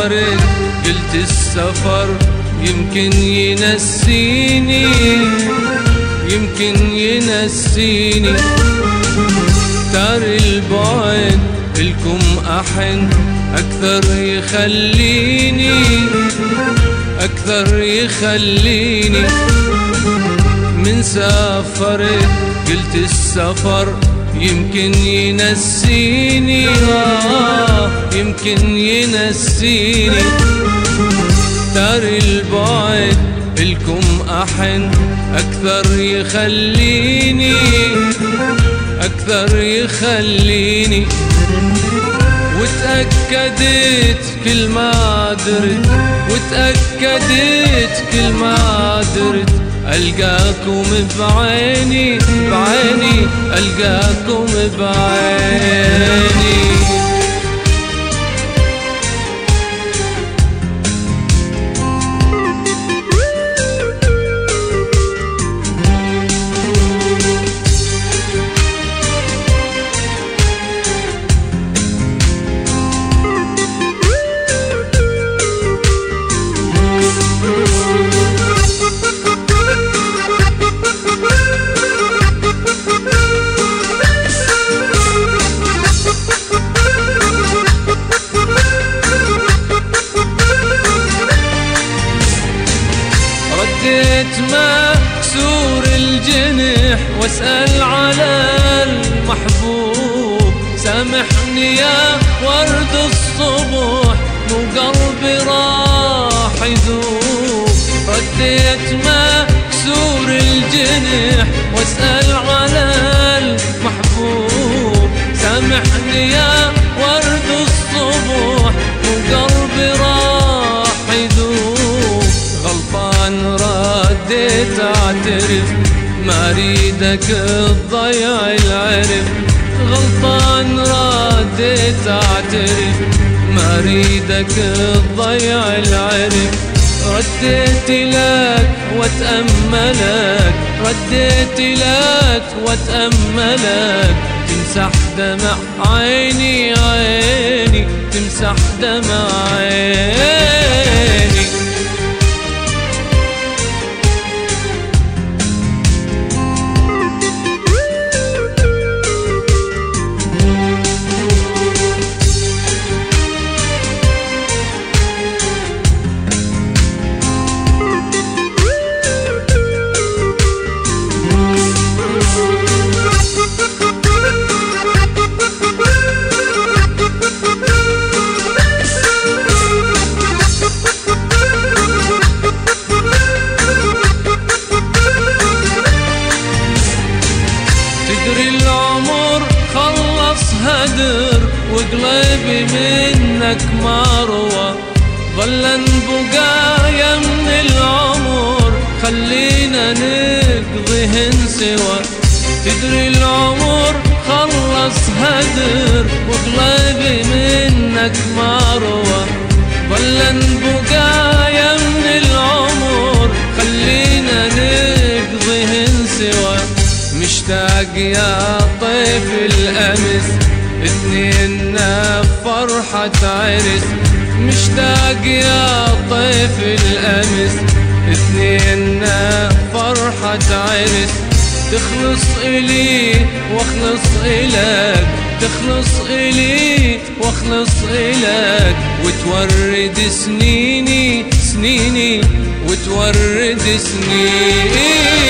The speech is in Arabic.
سافرت قلت السفر يمكن ينسيني، يمكن ينسيني. تار البعد الكم أحن أكثر يخليني، أكثر يخليني. من سافرت قلت السفر يمكن ينسيني، يمكن ينسيني. تار البعد الكم أحن أكثر يخليني، أكثر يخليني. وتأكدت كل ما درت، وتأكدت كل ما درت ألقاكم بعيني، بعيني ألقاكم بعيني. رديت مكسور الجنح واسأل على المحبوب، سامحني يا ورد الصبح مو قلبي راح يذوب. رديت مكسور الجنح واسأل على المحبوب، سامحني يا ورد الصبح مو قلبي راح يذوب. غلطان رديت اعترف ما اريدك تضيع العرف، غلطان رديت اعترف ما اريدك تضيع العرف. رديت لك واتأملك، رديت لك واتأملك، تمسح دمع عيني، عيني تمسح دمع عيني. العمر خلص هدر وقلبي منك ما روى، ظلن بقايا من العمر خلينا نقضيهن سوا. تدري العمر خلص هدر وقلبي منك ما روى، ظلن بقايا من العمر خلينا نقضيهن سوا. مشتاق يا طيف الأمس اثنيننا فرحة عرس، مشتاق يا طيف الأمس اثنيننا فرحة عرس. تخلص إلي واخلص إلك، تخلص إلي واخلص إلك، وتورد سنيني سنيني، وتورد سنيني.